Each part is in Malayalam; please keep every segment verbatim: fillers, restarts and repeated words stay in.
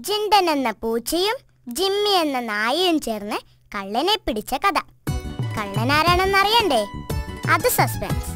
ജിണ്ടൻ എന്ന പൂച്ചയും ജിമ്മി എന്ന നായയും ചേർന്ന് കള്ളനെ പിടിച്ച കഥ. കള്ളനാരാണെന്ന് അറിയണ്ടേ? അത് സസ്പെൻസ്.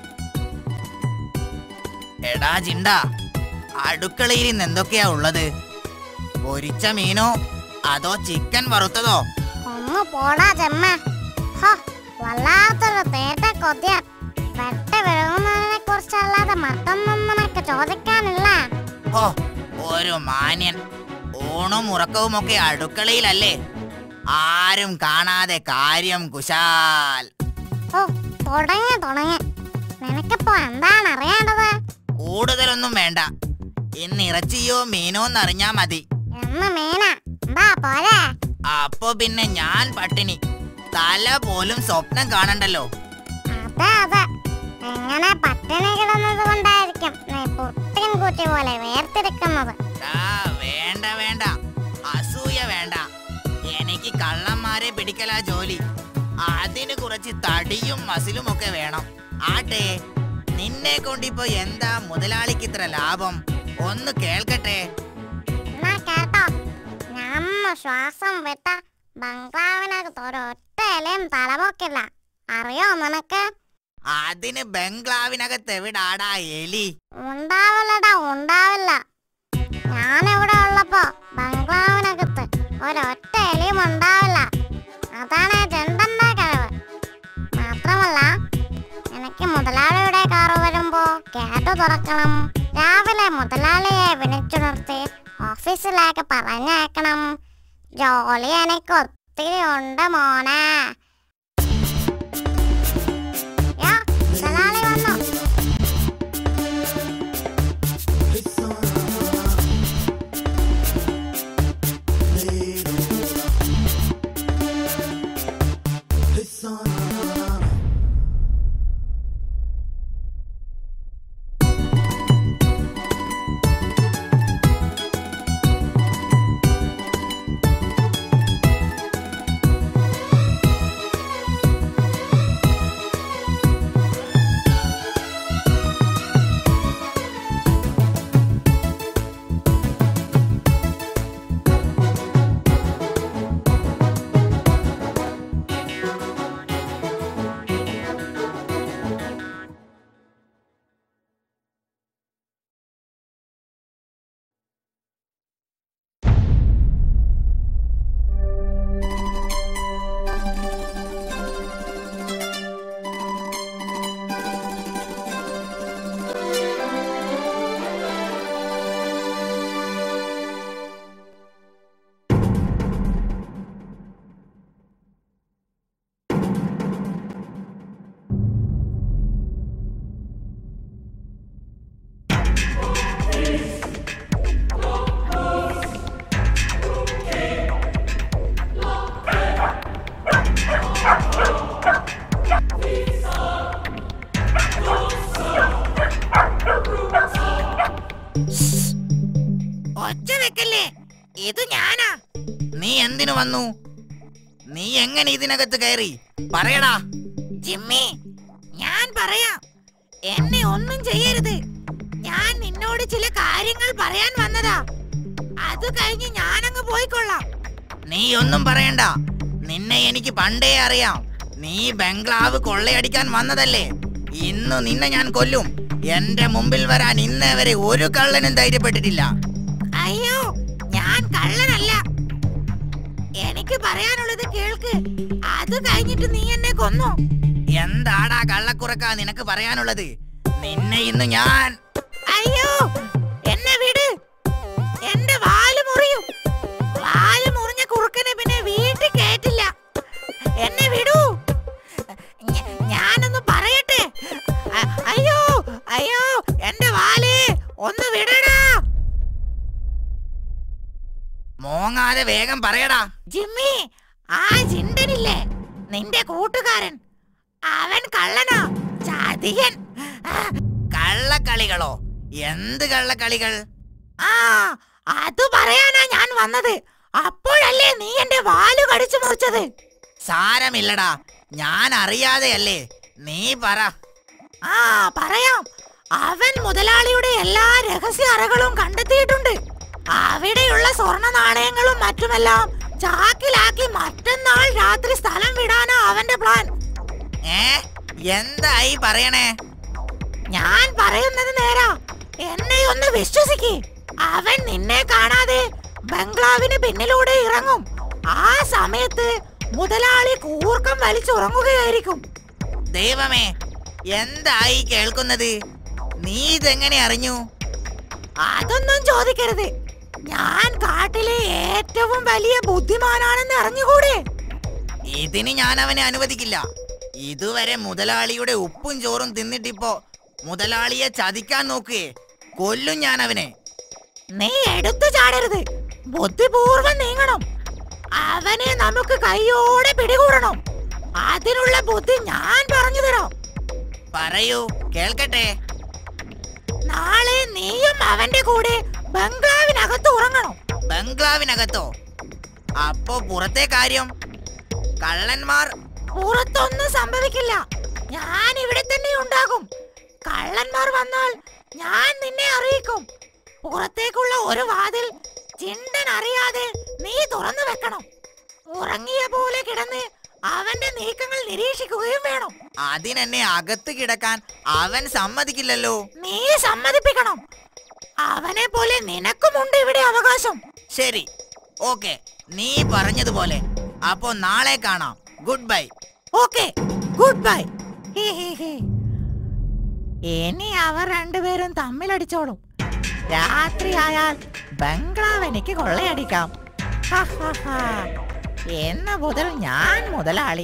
എടാ ജിണ്ട, അടുക്കളയിൽ ഇന്ന് എന്തൊക്കെയാ ഉള്ളത്? പൊരിച്ച മീനോ അതോ ചിക്കൻ വറുത്തതോ? ഒന്ന് പോടാ ചെമ്മ. വല്ലാത്തൊരു തേട്ട കൊതിയ. വെട്ട വിഴുങ്ങുന്നതിനെ കുറിച്ചല്ലാതെ മറ്റൊന്നും നിനക്ക് ചോദിക്കാനില്ല. ഓ, ഒരു മാന്യൻ. ഊണും ഉറക്കവും ഒക്കെ അടുക്കളയിലല്ലേ? ആരും കാണാതെ കാര്യം കുശാൽ. ഓ, തുടങ്ങി തുടങ്ങി. നിനക്കിപ്പോ എന്താണ് അറിയേണ്ടത്? കൂടുതലൊന്നും വേണ്ട. ഇന്ന് ഇറച്ചിയോ മീനോ എന്നറിഞ്ഞാ മതി. എന്ന് മീനാ? എന്താ പോലെ? അപ്പൊ പിന്നെ ഞാൻ പട്ടിണി. തല പോലും സ്വപ്നം കാണണ്ടല്ലോ. അതെ അതെ, എങ്ങനെ പട്ടിണി കിടന്നത് കൊണ്ടായിരിക്കും നീ പുട്ടിൻ കൂട്ടി പോലെ വേർതിരിക്കുന്നത്. വേണ്ട വേണ്ട, അസൂയ വേണ്ട. എനിക്ക് കള്ളന്മാരെ പിടിക്കലാ ജോലി. അതിന് കുറച്ച് തടിയും മസിലും ഒക്കെ വേണം. ആട്ടെ, നിന്നെ കൊണ്ടിപ്പോ എന്താ മുതലാളിക്ക് ഇത്ര ലാഭം? ഒന്ന് കേൾക്കട്ടെ. എന്നാ കേട്ടോ. നമ്മ ശ്വാസം വിട്ട ബംഗ്ലാവിനകത്ത് ഒരൊറ്റ ഇലയും തലപോക്കില്ല. അറിയോ നിനക്ക്? അതിന് ബംഗ്ലാവിനകത്ത് എവിടാടാ എലി? ഉണ്ടാവില്ലടാ, ഉണ്ടാവില്ല. ഞാനിവിടെ ഉള്ളപ്പോ ബംഗ്ലാവിനകത്ത് ഒരൊറ്റ എലിയും ഉണ്ടാവില്ല. അതാണ് ജിണ്ടന്റെ കഴിവ്. മാത്രമല്ല, എനിക്ക് മുതലാളിയുടെ കാറ് വരുമ്പോ ഗേറ്റ് തുറക്കണം. രാവിലെ മുതലാളിയെ വിളിച്ചുണർത്തി ഓഫീസിലേക്ക് പറഞ്ഞയക്കണം. ജോലി എനിക്ക് ഒത്തിരി ഉണ്ട് മോനെ. മുതലാളി വന്നു. ഒച്ച വെക്കല്ലേ, ഇത് ഞാനാ. നീ എന്തിനു വന്നു? നീ എങ്ങനെ ഇതിനകത്ത് കയറി? പറയടാ. ജിമ്മി, ഞാൻ പറയാം. എന്നെ ഒന്നും ചെയ്യരുത്. ഞാൻ നിന്നോട് ചില കാര്യങ്ങൾ പറയാൻ വന്നതാ. അത് കഴിഞ്ഞ് ഞാനങ്ങ് പോയിക്കൊള്ളാം. നീ ഒന്നും പറയണ്ട. നിന്നെ എനിക്ക് പണ്ടേ അറിയാം. നീ ബംഗ്ലാവ് കൊള്ളയടിക്കാൻ വന്നതല്ലേ? ഇന്ന് നിന്നെ ഞാൻ കൊല്ലും. എന്റെ മുമ്പിൽ വരാൻ ഇന്നേ വരെ ഒരു കള്ളനും ധൈര്യപ്പെട്ടിട്ടില്ല. അയ്യോ, ഞാൻ കള്ളനല്ല. എനിക്ക് പറയാനുള്ളത് കേൾക്ക്. അത് കഴിഞ്ഞിട്ട് നീ എന്നെ കൊന്നു. എന്താടാ കള്ളക്കുറക്ക നിനക്ക് പറയാനുള്ളത്? നിന്നെ ഇന്ന് ഞാൻ... അയ്യോ, എന്നെ വിട്. എന്റെ വാല് മുറിയും. വാല് മുറിഞ്ഞ കുറുക്കനെ പിന്നെ വീട്ടിൽ കേറ്റില്ല. എന്നെ വിടൂ. ഞാനൊന്ന് പറയട്ടെ. അയ്യോ അയ്യോ, എന്റെ വാല് ഒന്ന് വിടടാ. മോങ്ങാതെ വേഗം പറയടാ. ജിമ്മി, ആ ജിണ്ടനില്ലേ, നിന്റെ കൂട്ടുകാരൻ, അവൻ കള്ളനാ, ചതിയൻ. കള്ളക്കളികളോ? എന്ത് കള്ളക്കളികൾ? ആ, അത് പറയാനാ ഞാൻ വന്നത്. അപ്പോഴല്ലേ നീ എന്റെ വാല് കടിച്ചു മുറിച്ചത്. സാരമില്ലടാ, ഞാൻ അറിയാതെയല്ലേ. നീ പറ. ആ, പറയാം. അവൻ മുതലാളിയുടെ എല്ലാ രഹസ്യ അറകളും കണ്ടെത്തിയിട്ടുണ്ട്. അവിടെയുള്ള സ്വർണ്ണ നാണയങ്ങളും മറ്റുമെല്ലാം ചാക്കിലാക്കി മറ്റന്നാൾ രാത്രി സ്ഥലം വിടാനാ അവന്റെ പ്ലാൻ. ഏ എന്തായി പറയണേ? ഞാൻ പറയുന്നത് നേരാ, എന്നെ ഒന്ന് വിശ്വസിക്കേ. അവൻ നിന്നെ കാണാതെ ബംഗ്ലാവിന് പിന്നിലൂടെ ഇറങ്ങും. ആ സമയത്ത് മുതലാളി കൂർക്കം വലിച്ചുറങ്ങുകയായിരിക്കും. ദൈവമേ, എന്തായി കേൾക്കുന്നത്? നീ ഇതെങ്ങനെ അറിഞ്ഞു? അതൊന്നും ചോദിക്കരുത്. ഞാൻ കാട്ടിലെ ഏറ്റവും വലിയ ബുദ്ധിമാനാണെന്ന് അറിഞ്ഞുകൂടെ? ഇതിന് ഞാൻ അവനെ അനുവദിക്കില്ല. ഇതുവരെ മുതലാളിയുടെ ഉപ്പും ചോറും തിന്നിട്ടിപ്പോ മുതലാളിയെ ചതിക്കാൻ നോക്കുകയെ. കൊല്ലും ഞാൻ അവനെ. നീ എടുത്തു ചാടരുത്, ബുദ്ധിപൂർവം നീങ്ങണം. അവനെ നമുക്ക് കൈയോടെ പിടികൂടണം. അതിനുള്ള ബുദ്ധി ഞാൻ പറഞ്ഞു തരാം. പറയൂ, കേൾക്കട്ടെ. നാളെ നീയും അവന്റെ കൂടെ ബംഗ്ലാവിനകത്ത് ഉറങ്ങണം. ബംഗ്ലാവിനകത്തോ? അപ്പോ പുറത്തെ കാര്യം? കള്ളന്മാർ? പുറത്തൊന്നും സംഭവിക്കില്ല. ഞാൻ ഇവിടെ തന്നെ ഉണ്ടാകും. കള്ളന്മാർ വന്നാൽ ഞാൻ നിന്നെ അറിയിക്കും. പുറത്തേക്കുള്ള ഒരു വാതിൽ ചിണ്ടൻ അറിയാതെ നീ തുറന്നു വെക്കണം. ഉറങ്ങിയ പോലെ കിടന്ന് അവന്റെ നീക്കങ്ങൾ നിരീക്ഷിക്കുകയും വേണം. അതിനെന്നെ അകത്ത് കിടക്കാൻ അവൻ സമ്മതിക്കില്ലല്ലോ. നീ സമ്മതിപ്പിക്കണം. അവനെ പോലെ നിനക്കുമുണ്ട് ഇവിടെ അവകാശം. ശരി, ഓക്കെ, നീ പറഞ്ഞതുപോലെ. അപ്പോ നാളെ കാണാം. Good bye. Okay, good bye. ഇനി അവർ രണ്ടുപേരും തമ്മിലടിച്ചോളും. രാത്രിയായാൽ ബംഗ്ലാവ് എനിക്ക് കൊള്ളയടിക്കാം. എന്ന മുതൽ ഞാൻ മുതലാളി.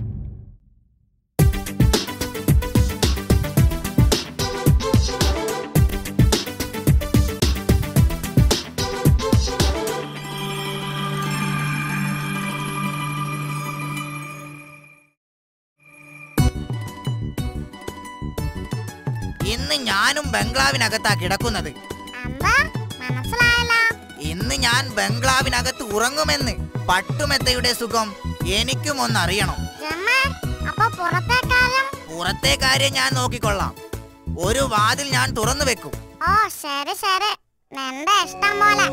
ഇന്ന് ഞാനും ബംഗ്ലാവിനകത്താ കിടക്കുന്നത്. ഇന്ന് ഞാൻ ബംഗ്ലാവിനകത്ത് ഉറങ്ങുമെന്ന്. പട്ടുമെത്തയുടെ സുഖം എനിക്കും ഒന്നറിയണം. പുറത്തെ കാര്യം ഞാൻ നോക്കിക്കൊള്ളാം. ഒരു വാതിൽ ഞാൻ തുറന്നു വെക്കും. ഓ ശരി ശരി, നിന്റെ ഇഷ്ടം പോലെ.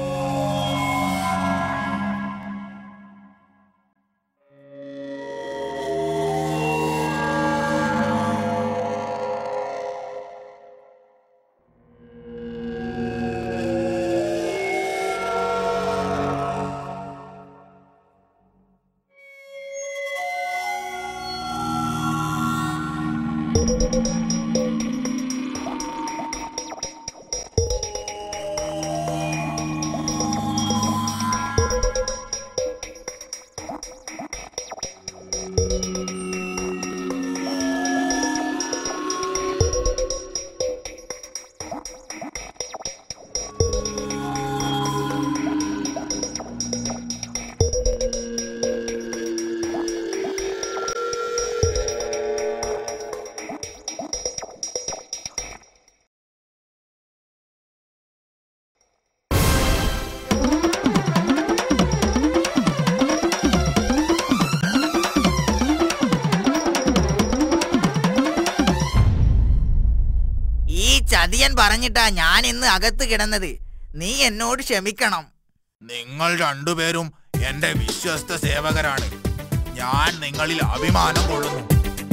ചതിയൻ പറഞ്ഞിട്ടാ ഞാൻ ഇന്ന് അകത്ത് കിടന്നത്. നീ എന്നോട് ക്ഷമിക്കണം. നിങ്ങൾ രണ്ടുപേരും എന്റെ വിശ്വസ്ത സേവകരാണ്. ഞാൻ നിങ്ങളിൽ അഭിമാനം കൊള്ളുന്നു.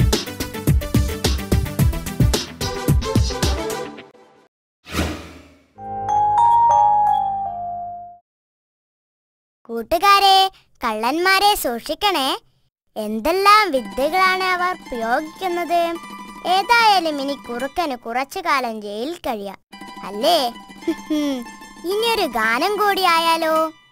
കൂട്ടുകാരെ, കള്ളന്മാരെ സൂക്ഷിക്കണേ. എന്തെല്ലാം വിദ്യകളാണ് അവർ പ്രയോഗിക്കുന്നത്. ഏതായാലും ഇനി കുറുക്കന് കുറച്ചു കാലം ജയിലിൽ കഴിയാം, അല്ലേ? ഇനിയൊരു ഗാനം കൂടി ആയാലോ?